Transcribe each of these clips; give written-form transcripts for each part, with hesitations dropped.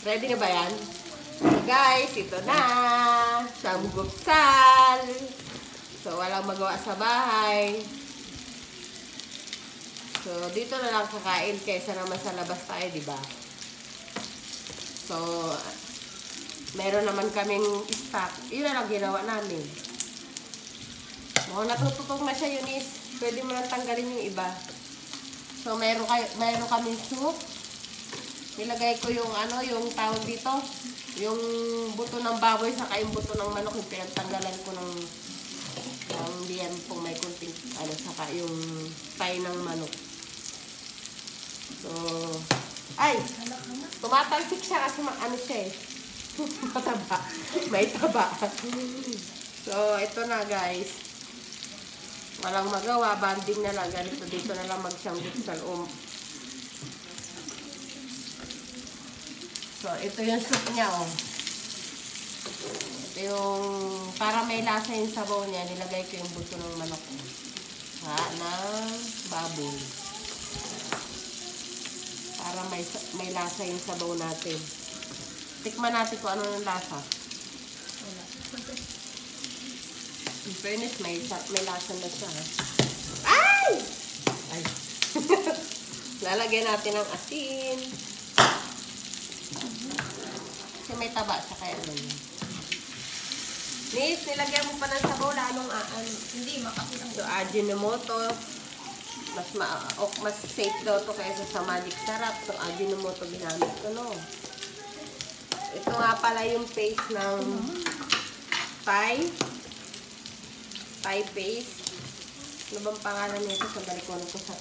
Ready na ba yan? So guys, ito na. Samgupsal. So walang magawa sa bahay. So dito na lang kakain kaysa naman sa labas tayo, di ba? So meron naman kaming stock. Yun na lang ginawa namin. Mukhang natututong na siya, Eunice. Pwede mo lang tanggalin yung iba. So meron kaming soup. Nilagay ko yung yung tawag dito, yung buto ng baboy saka yung buto ng manok, yung pinagtanggalan ko ng diyan po may kunting saka yung thigh ng manok. So ay, tumatalsik siya kasi siya eh. Mataba. May taba. So ito na guys. Walang magawa, banding na lang ganito, dito na lang magsamgupsal. So, ito yung soup niya, oh. Ito yung, para may lasa yung sabaw niya, nilagay ko yung buto ng manok. Ng baboy. Para may lasa yung sabaw natin. Tikman natin kung ano yung lasa. In fairness, may lasa na siya, ha? Ay! Ay! Lalagyan natin ng asin. Kasi may taba siya kaya yun. Miss, nilagyan mo pa ng sabaw, lalong Hindi, makakulang. So, Ajinomoto. Mas safe daw to kaysa sa Magic Sarap. So, Ajinomoto ginamit ko, no? Ito nga pala yung paste ng Thai paste. Ano bang pangalan nito? Sandali ko ano ko sa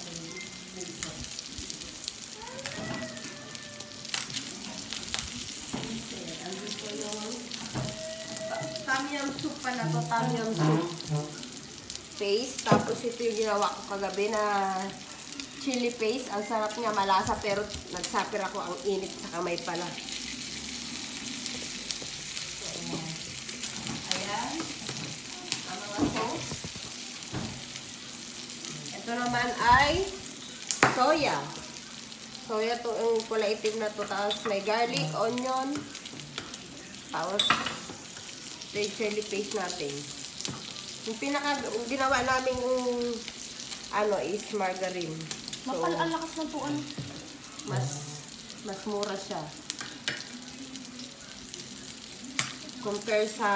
Tom yum soup pala to, tom yum soup paste. Tapos ito yung ginawa ko kagabi na chili paste. Ang sarap niya, malasa, pero nagsapir ako ang init sa kamay pala. Ayan. Ang mga sauce. Ito naman ay soya. Soya to, yung kulay itim na to. Tapos may garlic, onion. Tapos ito yung chili paste natin. Yung ginawa namin is margarine. So, ang lakas na po mas mura siya. Compare sa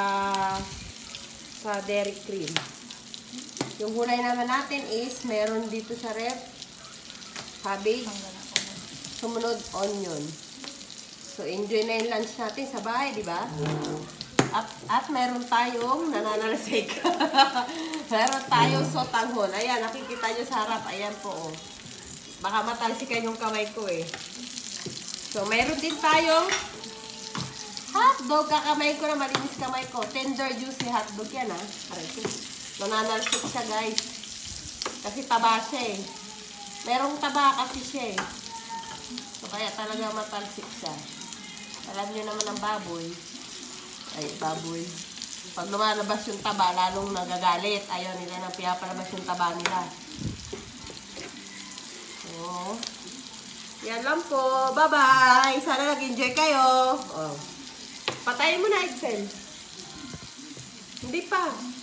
dairy cream. Yung gulay naman natin is meron dito sa ref. Cabbage. Sumunod, onion. So, enjoy na yung lunch natin sa bahay, di ba? At meron tayong nananalasik. Meron tayong sotanghon. Ayan, nakikita nyo sa harap. Ayan po, oh. Baka matalsikan yung kamay ko, eh. So, meron din tayong hotdog. Kakamay ko na, malinis kamay ko. Tender, juicy hotdog yan, ha. Nananalasik siya, guys. Kasi taba siya, eh. Merong taba kasi siya, eh. So, kaya talaga matalsik siya. Alam nyo naman ang baboy. Ay, baboy. Pag lumalabas yung taba, lalong nagagalit. Ayaw nila nang pinapalabas yung taba nila. So, yan lang po. Bye-bye! Sana nag-enjoy kayo. Oh. Patayin mo na, Excel. Hindi pa.